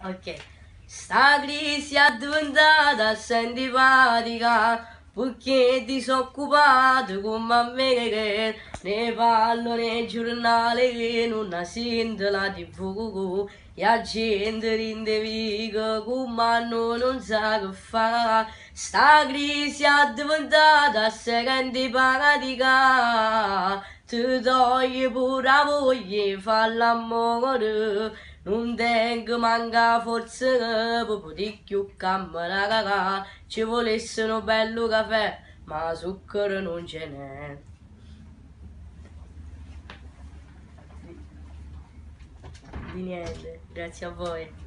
Ok. Sta crisi è diventata antipatica perché disoccupato come me che ne parlo nei giornali che non sente la TV e la gente rinde viga come non sa che fa. Sta crisi è diventata antipatica, ti toglie pure la voglia di fare l'amore. Non tengo manca forse per poter più camminare, ci volesse un bello caffè, ma zucchero non ce n'è. Di niente, grazie a voi.